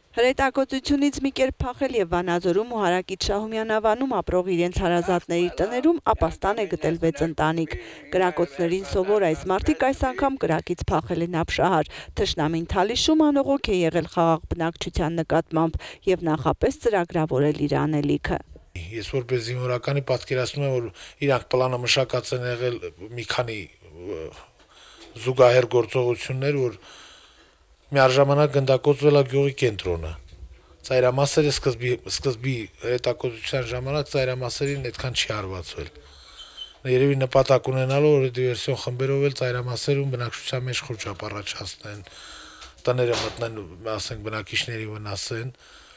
Հրետակոծությունից մի կերպ փախել եւ Վանաձորում ու Հարակից Շահումյան ավանում ապրող իրենց հարազատների տներում ապաստան է գտել 6 ընտանիք։ Կրակոցներին սովոր այս մարդիկ այս անգամ կրակից փախել են Ապշահար։ Թշնամին թալիշում անողոք է եղել խաղաղ բնակչության նկատմամբ եւ նախապես ծրագրավորել իր անելիքը։ Ես որպես զինվորականի պատկերացնում եմ, որ իրանք պլանը մշակած են եղել մի քանի զուգահեռ գործողություններ, որ միաժամանակ գնդակոծվել է գյուղի կենտրոնը։ Ծայրամասերը սկզբի հետակոծության ժամանակ ծայրամասերին այդքան չի հարվածվել։ Երևի նպատակ ունենալով, որ դիվերսիոն խմբերով էլ ծայրամասերում բնակչության մեջ խոճապ առաջացնեն, տները մտնեն, ասենք, բնակիչների վնասեն։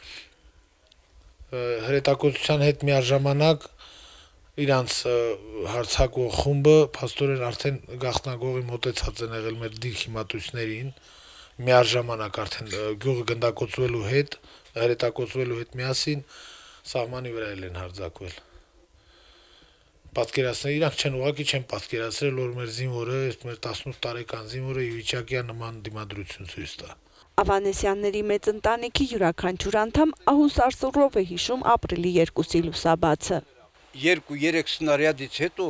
Հրետակոծության հետ միաժամանակ իրանց հարցակող խումբը փաստորեն արդեն գաղտնագողի մոտեցած են եղել մեր դիրքի մատույցներին, միաժամանակ արդեն գյուղը գնդակոծվելու հետ, հրետակոծվելու հետ միասին սահմանի վրա են հարձակվել։ Պատկերացնել, իրանք ուղղակի չեն պատկերացրել, որ մեր զինվորը, մեր 18 տարեկան զինվորը ի վիճակի է նման դիմադրություն ցույց տա։ Ավանեսյանների մեծ ընտանիքի յուրաքանչյուր անդամ ահուսարսուռով է հիշում ապրիլի 2-ի լուսաբացը։ 2-3 սնարյադից հետո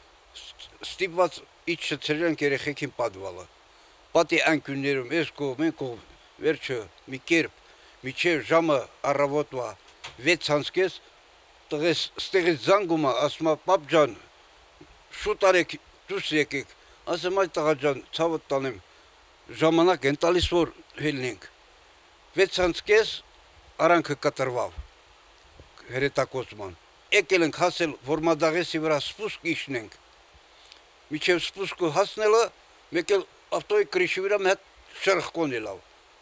ստիպված իջցրել են երեխեքին պատվալը։ Պատի անկյուններում այս կողմ, այն կողմ, վերջը մի կերպ, միջև ժամը առավոտվա 6:30 տղես ստեղից զանգում է, ասում է պապ ջան, շուտ արեք դուրս եկեք, ասում այ տղա ջան, ցավը տանեմ, ժամանակ են տալիս որ հելնենք։ 6:30 արանքը կտրվավ հրետակոծման։ Եկել ենք հասել, որ մադաղեսի վրա սպուսկ իջնենք։ Միջև սպուսկը հասնելը մեկ էլ ավտոյի կրիշի վրա մի հատ շրխկոն ելավ։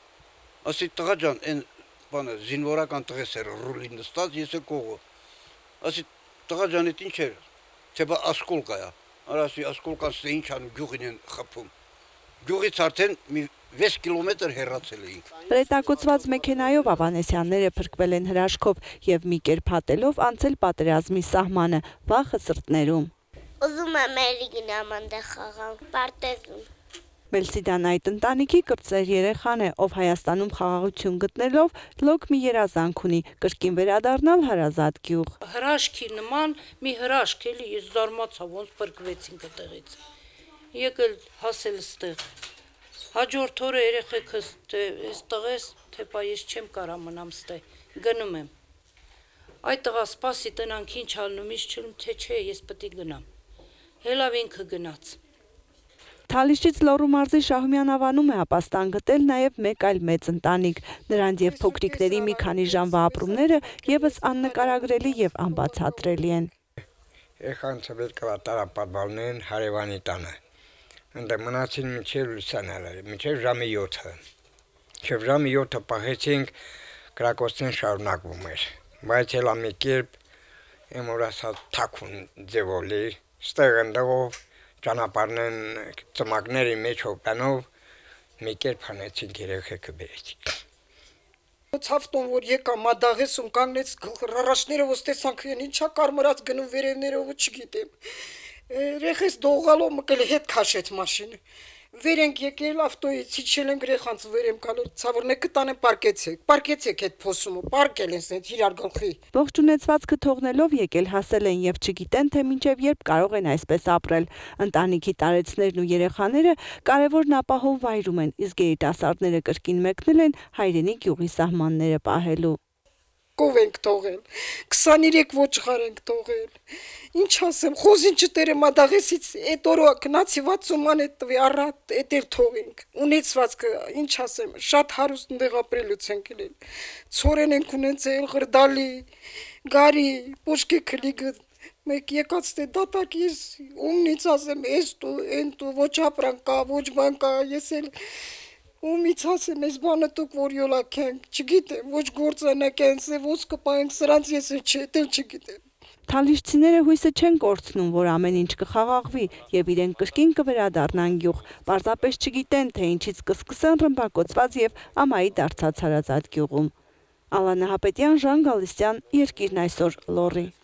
Ասի տղա ջան, այն բանը զինվորական տղես էր ռուլի նստած, ես էլ կողը։ Ասի տղա ջան, այդ ինչ էր։ Թե բա ասկոլկա է։ Արասի ասկոլկան ստե ինչ անում գյուղին են խփում։ Գյուղից արդեն 6 կիլոմետր հեռացել էինք։ Հրետակոծված մեքենայով Ավանեսյանները փրկվել են հրաշքով եւ մի կերպ հատելով անցել պատերազմի սահմանը, վախը սրտներում։ Ուզում եմ էլի գնամ այնտեղ խաղամ, պարտեզում։ Մելսիդան այդ ընտանիքի կրտսեր երեխան է, ով Հայաստանում խաղաղություն գտնելով լոկ մի երազանք ունի՝ կրկին վերադառնալ հարազատ գյուղ։ Հրաշքի նման մի հրաշք էլի, ես զարմացա, ոնց փրկվեցինք այդտեղից։ Եկել հասել ստեղ։ Հաջորդ օրը երեխեքս թե այս տղես, թե բա ես չեմ կարա մնամ ստե, գնում եմ։ Այդ տղա սպասի տնանք ինչ ալնում, ինչ չլում, թե չէ, ես պետք է գնամ։ Հելավ ինքը գնաց։ Թալիշից Լոռու մարզի Շահումյան ավանում է ապաստան գտել նաև մեկ այլ մեծ ընտանիք։ Նրանց եւ փոքրիկների մի քանի ժամվա ապրումները եւս աննկարագրելի եւ անբացատրելի են։ Երեխաները վերկվա տարապատվալն հարևանի տանը։ Ընդ մնացին մինչև լուսանալը, մինչև ժամը 7-ը։ Մինչև ժամը 7-ը պահեցինք, կրակոցն շարունակվում էր։ Բայց հելա մի կերպ եմորասած թաքուն ձևոլի, ստեղ ընդով ճանապարհն ծմակների մեջ հոպանով մի կերպ հանեցինք երեխեքը բերեցինք։ Ցավտոն որ եկա մադաղեսում կանգնեց ռարաշները ոստեսանք ինչա կարմրած գնում վերևներով չգիտեմ։ Երեխես դողալով մկել հետ քաշեց մաշինը։ Վեր ենք եկել ավտոյից իջել ենք երեխանց վեր եմ գալու ցավորներ կտանեն պարկեցեք այդ փոսումը պարկել են սենց իրար գլխի։ Ողջունեցվածքը թողնելով եկել հասել են եւ չգիտեն թե մինչեւ երբ կարող են այսպես ապրել։ Ընտանիքի տարեցներն ու երեխաները կարևորն ապահով վայրում են, իսկ երիտասարդները կրկին մեկնել են հայրենի գյուղի սահմանները պահելու։ Կով ենք թողել, 23 ոչխար ենք թողել, ինչ ասեմ, խոզին չտերը մադաղեսից, էդ օրը գնացի 60 ման էդ տվի առատ, էդ էլ թողենք, ունեցվածքը, ինչ ասեմ, շատ հարուստ ընդեղ ապրելուց ենք ելել, ծորեն ենք ունեցել, ղրդալի, գարի, պոշկի քլիգը, մեկ եկած թե դատակ ես ումնից ասեմ, ես տու, են տու, ոչ ապրանք կա, ոչ բան կա, ես էլ Ումից ասեմ, ես բանը տուք, որ յոլակ ենք, չգիտեմ, ոչ գործանակ են, ոնց կպայենք, սրանց ես էլ չգիտեմ։ Թալիշցիները հույսը չեն կորցնում, որ ամեն ինչ կխաղաղվի եւ իրենք կրկին կվերադառնան գյուղ, պարզապես չգիտեն, թե ինչից կսկսեն ռմբակոծված եւ ամայի դարձած հարազատ գյուղում։ Ալանա Հապետյան, Ժան Գալստյան, Երկիրն այսօր, Լոռի։